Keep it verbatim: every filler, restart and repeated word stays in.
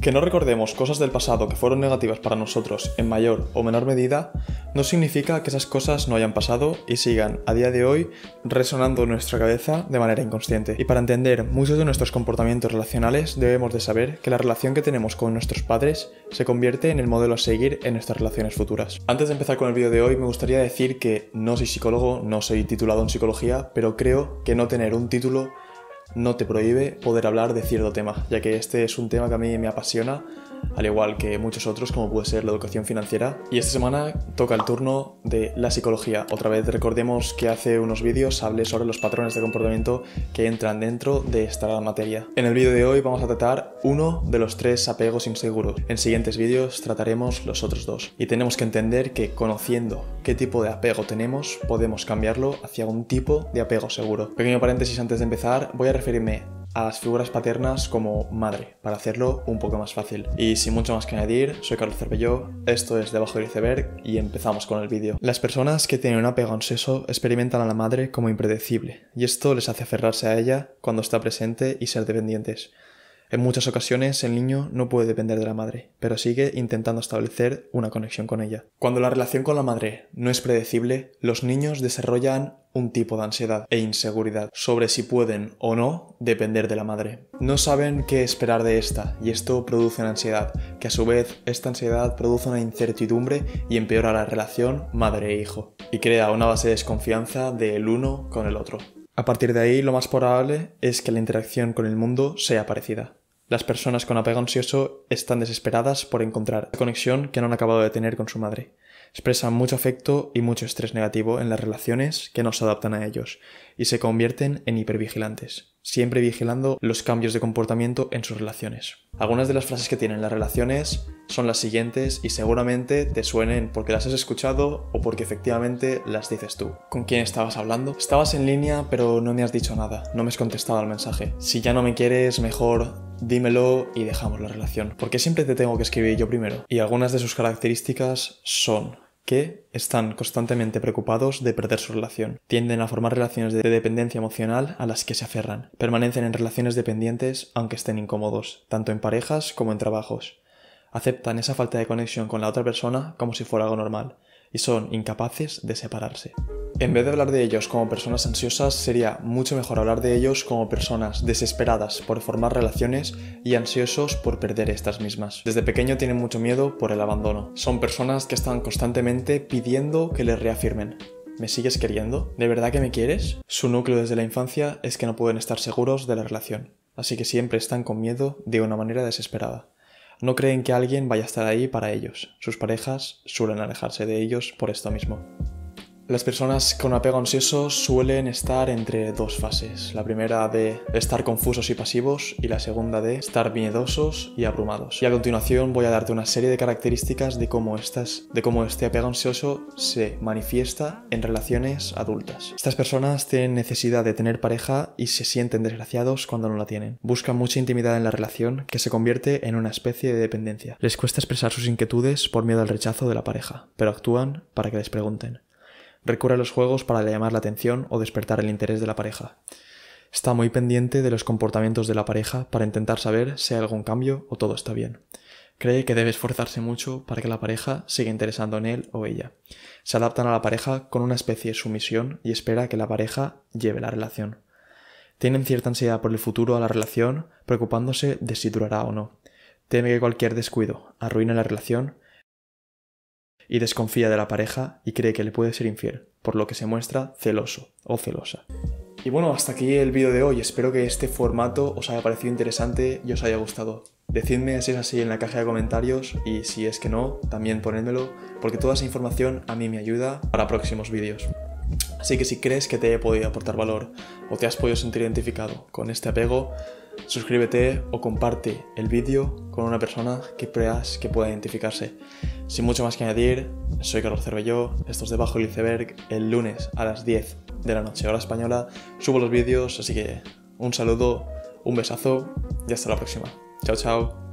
Que no recordemos cosas del pasado que fueron negativas para nosotros en mayor o menor medida no significa que esas cosas no hayan pasado y sigan a día de hoy resonando en nuestra cabeza de manera inconsciente. Y para entender muchos de nuestros comportamientos relacionales debemos de saber que la relación que tenemos con nuestros padres se convierte en el modelo a seguir en nuestras relaciones futuras. Antes de empezar con el vídeo de hoy me gustaría decir que no soy psicólogo, no soy titulado en psicología, pero creo que no tener un título no te prohíbe poder hablar de cierto tema, ya que este es un tema que a mí me apasiona, al igual que muchos otros, como puede ser la educación financiera. Y esta semana toca el turno de la psicología. Otra vez recordemos que hace unos vídeos hablé sobre los patrones de comportamiento que entran dentro de esta materia. En el vídeo de hoy vamos a tratar uno de los tres apegos inseguros. En siguientes vídeos trataremos los otros dos. Y tenemos que entender que conociendo qué tipo de apego tenemos, podemos cambiarlo hacia un tipo de apego seguro. Pequeño paréntesis antes de empezar, voy a referirme a las figuras paternas como madre, para hacerlo un poco más fácil. Y sin mucho más que añadir, soy Carlos Cervelló, esto es Debajo del Iceberg y empezamos con el vídeo. Las personas que tienen un apego ansioso experimentan a la madre como impredecible, y esto les hace aferrarse a ella cuando está presente y ser dependientes. En muchas ocasiones el niño no puede depender de la madre, pero sigue intentando establecer una conexión con ella. Cuando la relación con la madre no es predecible, los niños desarrollan un tipo de ansiedad e inseguridad sobre si pueden o no depender de la madre. No saben qué esperar de esta y esto produce una ansiedad, que a su vez esta ansiedad produce una incertidumbre y empeora la relación madre e hijo y crea una base de desconfianza del uno con el otro. A partir de ahí, lo más probable es que la interacción con el mundo sea parecida. Las personas con apego ansioso están desesperadas por encontrar la conexión que no han acabado de tener con su madre. Expresan mucho afecto y mucho estrés negativo en las relaciones que no se adaptan a ellos y se convierten en hipervigilantes, siempre vigilando los cambios de comportamiento en sus relaciones. Algunas de las frases que tienen las relaciones son las siguientes y seguramente te suenen porque las has escuchado o porque efectivamente las dices tú. ¿Con quién estabas hablando? Estabas en línea pero no me has dicho nada, no me has contestado al mensaje. Si ya no me quieres, mejor dímelo y dejamos la relación. ¿Por qué siempre te tengo que escribir yo primero? Y algunas de sus características son que están constantemente preocupados de perder su relación. Tienden a formar relaciones de dependencia emocional a las que se aferran. Permanecen en relaciones dependientes aunque estén incómodos, tanto en parejas como en trabajos. Aceptan esa falta de conexión con la otra persona como si fuera algo normal y son incapaces de separarse. En vez de hablar de ellos como personas ansiosas, sería mucho mejor hablar de ellos como personas desesperadas por formar relaciones y ansiosos por perder estas mismas. Desde pequeño tienen mucho miedo por el abandono. Son personas que están constantemente pidiendo que les reafirmen. ¿Me sigues queriendo? ¿De verdad que me quieres? Su núcleo desde la infancia es que no pueden estar seguros de la relación, así que siempre están con miedo de una manera desesperada. No creen que alguien vaya a estar ahí para ellos. Sus parejas suelen alejarse de ellos por esto mismo. Las personas con apego ansioso suelen estar entre dos fases. La primera de estar confusos y pasivos y la segunda de estar miedosos y abrumados. Y a continuación voy a darte una serie de características de cómo, estas, de cómo este apego ansioso se manifiesta en relaciones adultas. Estas personas tienen necesidad de tener pareja y se sienten desgraciados cuando no la tienen. Buscan mucha intimidad en la relación que se convierte en una especie de dependencia. Les cuesta expresar sus inquietudes por miedo al rechazo de la pareja, pero actúan para que les pregunten. Recurre a los juegos para llamar la atención o despertar el interés de la pareja. Está muy pendiente de los comportamientos de la pareja para intentar saber si hay algún cambio o todo está bien. Cree que debe esforzarse mucho para que la pareja siga interesando en él o ella. Se adaptan a la pareja con una especie de sumisión y espera que la pareja lleve la relación. Tienen cierta ansiedad por el futuro a la relación, preocupándose de si durará o no. Teme que cualquier descuido arruine la relación y desconfía de la pareja y cree que le puede ser infiel, por lo que se muestra celoso o celosa. Y bueno, hasta aquí el vídeo de hoy. Espero que este formato os haya parecido interesante y os haya gustado. Decidme si es así en la caja de comentarios y si es que no, también ponedmelo, porque toda esa información a mí me ayuda para próximos vídeos. Así que si crees que te he podido aportar valor o te has podido sentir identificado con este apego, suscríbete o comparte el vídeo con una persona que creas que pueda identificarse. Sin mucho más que añadir, soy Carlos Cervelló, esto es Debajo del Iceberg. El lunes a las diez de la noche hora española subo los vídeos, así que un saludo, un besazo y hasta la próxima. Chao, chao.